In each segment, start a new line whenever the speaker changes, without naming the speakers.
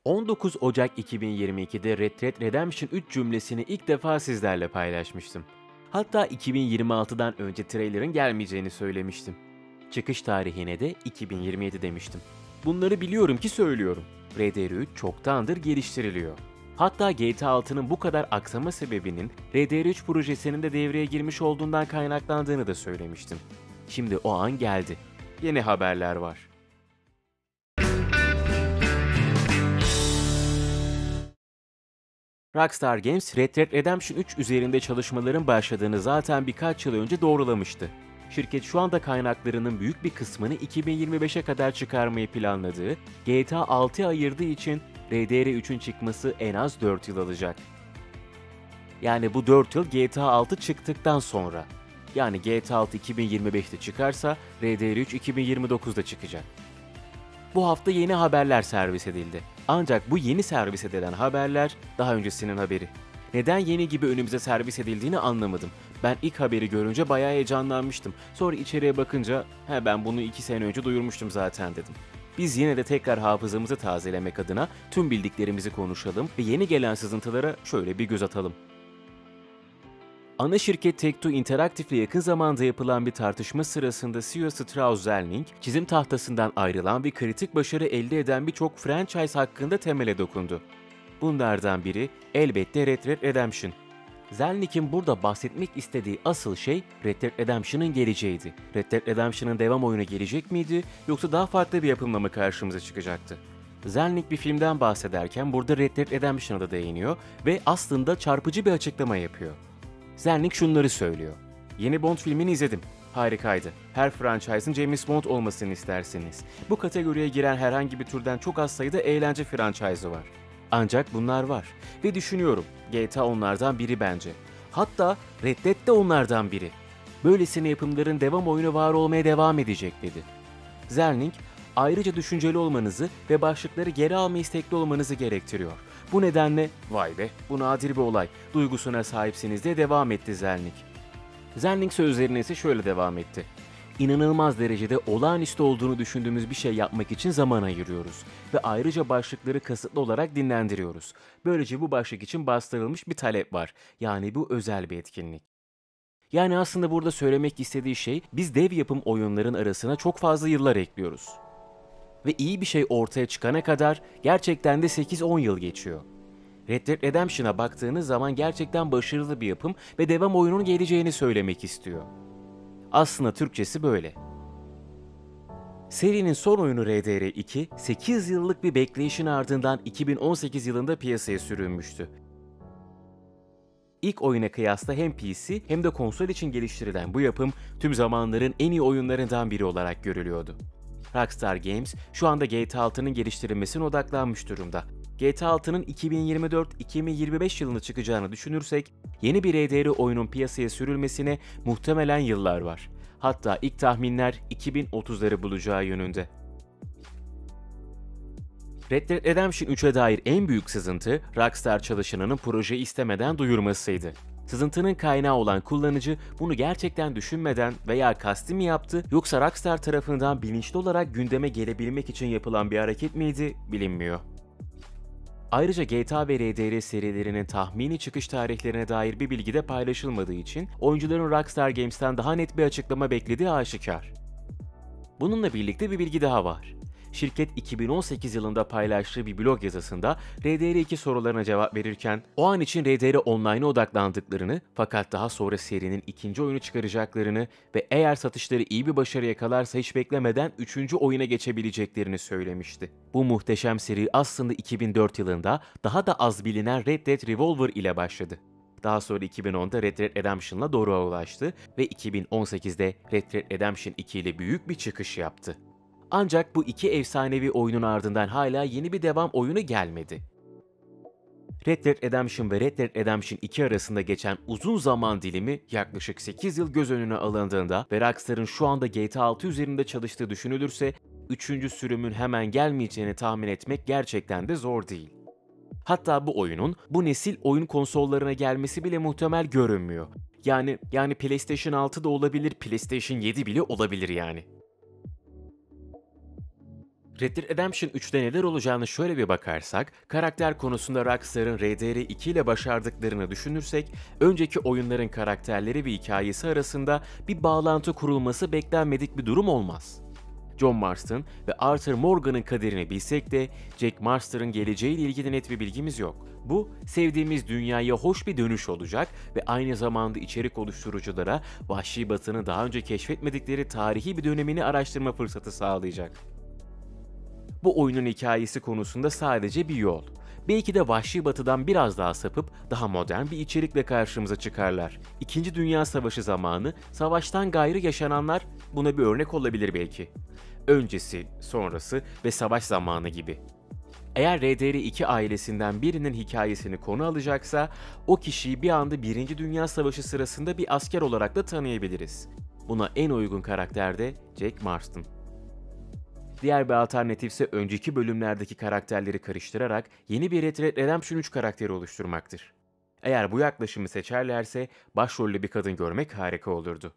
19 Ocak 2022'de Red Dead Redemption 3 cümlesini ilk defa sizlerle paylaşmıştım. Hatta 2026'dan önce trailer'ın gelmeyeceğini söylemiştim. Çıkış tarihine de 2027 demiştim. Bunları biliyorum ki söylüyorum. RDR3 çoktandır geliştiriliyor. Hatta GTA 6'nın bu kadar aksama sebebinin RDR3 projesinin de devreye girmiş olduğundan kaynaklandığını da söylemiştim. Şimdi o an geldi. Yeni haberler var. Rockstar Games, Red Dead Redemption 3 üzerinde çalışmaların başladığını zaten birkaç yıl önce doğrulamıştı. Şirket şu anda kaynaklarının büyük bir kısmını 2025'e kadar çıkarmayı planladığı, GTA 6'ya ayırdığı için RDR3'ün çıkması en az 4 yıl alacak. Yani bu 4 yıl GTA 6 çıktıktan sonra. Yani GTA 6 2025'te çıkarsa RDR3 2029'da çıkacak. Bu hafta yeni haberler servis edildi. Ancak bu yeni servis edilen haberler daha öncesinin haberi. Neden yeni gibi önümüze servis edildiğini anlamadım. Ben ilk haberi görünce bayağı heyecanlanmıştım. Sonra içeriye bakınca ben bunu 2 sene önce duyurmuştum zaten dedim. Biz yine de tekrar hafızamızı tazelemek adına tüm bildiklerimizi konuşalım ve yeni gelen sızıntılara şöyle bir göz atalım. Ana şirket Take-Two Interactive'le yakın zamanda yapılan bir tartışma sırasında CEO Strauss Zelnick, çizim tahtasından ayrılan ve kritik başarı elde eden birçok franchise hakkında temele dokundu. Bunlardan biri elbette Red Dead Redemption. Zelnick'in burada bahsetmek istediği asıl şey Red Dead Redemption'ın geleceğiydi. Red Dead Redemption'ın devam oyunu gelecek miydi yoksa daha farklı bir yapımla mı karşımıza çıkacaktı? Zelnick bir filmden bahsederken burada Red Dead Redemption'a da değiniyor ve aslında çarpıcı bir açıklama yapıyor. Zelnick şunları söylüyor. Yeni Bond filmini izledim. Harikaydı. Her franchise'ın James Bond olmasını istersiniz. Bu kategoriye giren herhangi bir türden çok az sayıda eğlence franchise'ı var. Ancak bunlar var. Ve düşünüyorum, GTA onlardan biri bence. Hatta Red Dead de onlardan biri. Böylesine yapımların devam oyunu var olmaya devam edecek dedi. Zelnick, ayrıca düşünceli olmanızı ve başlıkları geri alma istekli olmanızı gerektiriyor. Bu nedenle vay be bu nadir bir olay duygusuna sahipsiniz diye devam etti Zelnick. Zelnick sözlerine ise şöyle devam etti. İnanılmaz derecede olağanüstü olduğunu düşündüğümüz bir şey yapmak için zaman ayırıyoruz ve ayrıca başlıkları kasıtlı olarak dinlendiriyoruz. Böylece bu başlık için bastırılmış bir talep var. Yani bu özel bir etkinlik. Yani aslında burada söylemek istediği şey biz dev yapım oyunların arasına çok fazla yıllar ekliyoruz. Ve iyi bir şey ortaya çıkana kadar gerçekten de 8-10 yıl geçiyor. Red Dead Redemption'a baktığınız zaman gerçekten başarılı bir yapım ve devam oyunun geleceğini söylemek istiyor. Aslında Türkçesi böyle. Serinin son oyunu RDR2, 8 yıllık bir bekleyişin ardından 2018 yılında piyasaya sürülmüştü. İlk oyuna kıyasla hem PC hem de konsol için geliştirilen bu yapım tüm zamanların en iyi oyunlarından biri olarak görülüyordu. Rockstar Games şu anda GTA 6'nın geliştirilmesine odaklanmış durumda. GTA 6'nın 2024-2025 yılında çıkacağını düşünürsek, yeni bir RDR oyunun piyasaya sürülmesine muhtemelen yıllar var. Hatta ilk tahminler 2030'ları bulacağı yönünde. Red Dead Redemption 3'e dair en büyük sızıntı, Rockstar çalışanının projeyi istemeden duyurmasıydı. Sızıntının kaynağı olan kullanıcı bunu gerçekten düşünmeden veya kasti mi yaptı yoksa Rockstar tarafından bilinçli olarak gündeme gelebilmek için yapılan bir hareket miydi bilinmiyor. Ayrıca GTA ve RDR serilerinin tahmini çıkış tarihlerine dair bir bilgi de paylaşılmadığı için oyuncuların Rockstar Games'ten daha net bir açıklama beklediği aşikar. Bununla birlikte bir bilgi daha var. Şirket 2018 yılında paylaştığı bir blog yazısında RDR2 sorularına cevap verirken o an için RDR Online'a odaklandıklarını fakat daha sonra serinin ikinci oyunu çıkaracaklarını ve eğer satışları iyi bir başarı yakalarsa hiç beklemeden 3. oyuna geçebileceklerini söylemişti. Bu muhteşem seri aslında 2004 yılında daha da az bilinen Red Dead Revolver ile başladı. Daha sonra 2010'da Red Dead Redemption'la doruğa ulaştı ve 2018'de Red Dead Redemption 2 ile büyük bir çıkış yaptı. Ancak bu iki efsanevi oyunun ardından hala yeni bir devam oyunu gelmedi. Red Dead Redemption ve Red Dead Redemption 2 arasında geçen uzun zaman dilimi yaklaşık 8 yıl göz önüne alındığında ve Rockstar'ın şu anda GTA 6 üzerinde çalıştığı düşünülürse 3. sürümün hemen gelmeyeceğini tahmin etmek gerçekten de zor değil. Hatta bu oyunun bu nesil oyun konsollarına gelmesi bile muhtemel görünmüyor. Yani PlayStation 6 da olabilir, PlayStation 7 bile olabilir yani. Red Dead Redemption 3'te neler olacağını şöyle bir bakarsak, karakter konusunda Rockstar'ın RDR2 ile başardıklarını düşünürsek, önceki oyunların karakterleri ve hikayesi arasında bir bağlantı kurulması beklenmedik bir durum olmaz. John Marston ve Arthur Morgan'ın kaderini bilsek de Jack Marston'ın geleceğiyle ilgili net bir bilgimiz yok. Bu, sevdiğimiz dünyaya hoş bir dönüş olacak ve aynı zamanda içerik oluşturuculara Vahşi Batı'nı daha önce keşfetmedikleri tarihi bir dönemini araştırma fırsatı sağlayacak. Bu oyunun hikayesi konusunda sadece bir yol. Belki de Vahşi Batı'dan biraz daha sapıp daha modern bir içerikle karşımıza çıkarlar. İkinci Dünya Savaşı zamanı, savaştan gayrı yaşananlar buna bir örnek olabilir belki. Öncesi, sonrası ve savaş zamanı gibi. Eğer RDR2 ailesinden birinin hikayesini konu alacaksa, o kişiyi bir anda Birinci Dünya Savaşı sırasında bir asker olarak da tanıyabiliriz. Buna en uygun karakter de Jack Marston. Diğer bir alternatif ise önceki bölümlerdeki karakterleri karıştırarak yeni bir Red Dead Redemption 3 karakteri oluşturmaktır. Eğer bu yaklaşımı seçerlerse başrollü bir kadın görmek harika olurdu.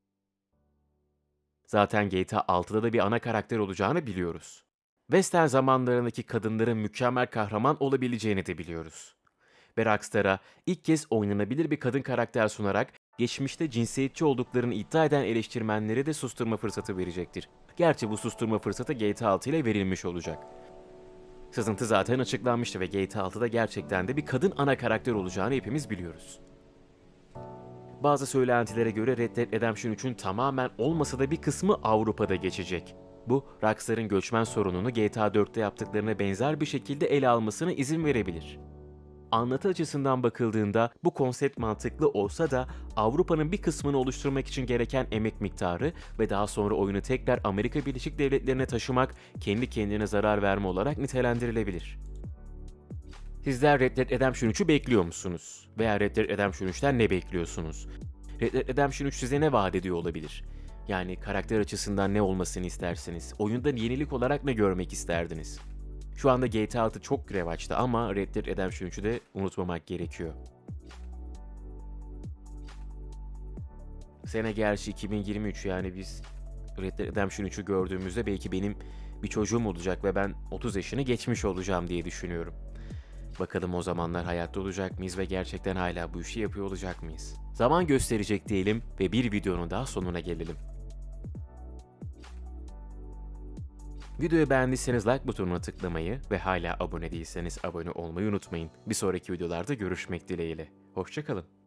Zaten GTA 6'da da bir ana karakter olacağını biliyoruz. Western zamanlarındaki kadınların mükemmel kahraman olabileceğini de biliyoruz. Ve Rockstar'a ilk kez oynanabilir bir kadın karakter sunarak geçmişte cinsiyetçi olduklarını iddia eden eleştirmenleri de susturma fırsatı verecektir. Gerçi bu susturma fırsatı GTA 6 ile verilmiş olacak. Sızıntı zaten açıklanmıştı ve GTA 6'da gerçekten de bir kadın ana karakter olacağını hepimiz biliyoruz. Bazı söylentilere göre Red Dead Redemption 3'ün tamamen olmasa da bir kısmı Avrupa'da geçecek. Bu, Rockstar'ın göçmen sorununu GTA 4'te yaptıklarına benzer bir şekilde ele almasına izin verebilir. Anlatı açısından bakıldığında bu konsept mantıklı olsa da Avrupa'nın bir kısmını oluşturmak için gereken emek miktarı ve daha sonra oyunu tekrar Amerika Birleşik Devletleri'ne taşımak kendi kendine zarar verme olarak nitelendirilebilir. Sizler Red Dead Redemption 3'ü bekliyor musunuz? Veya Red Dead Redemption 3'ten ne bekliyorsunuz? Red Dead Redemption 3 size ne vaat ediyor olabilir? Yani karakter açısından ne olmasını istersiniz? Oyunda yenilik olarak ne görmek isterdiniz? Şu anda GTA 6 çok revaçta ama Red Dead Redemption 3'ü de unutmamak gerekiyor. Sene gerçi 2023, yani biz Red Dead Redemption 3'ü gördüğümüzde belki benim bir çocuğum olacak ve ben 30 yaşını geçmiş olacağım diye düşünüyorum. Bakalım o zamanlar hayatta olacak mıyız ve gerçekten hala bu işi yapıyor olacak mıyız? Zaman gösterecek diyelim ve bir videonun daha sonuna gelelim. Videoyu beğendiyseniz like butonuna tıklamayı ve hala abone değilseniz abone olmayı unutmayın. Bir sonraki videolarda görüşmek dileğiyle. Hoşça kalın.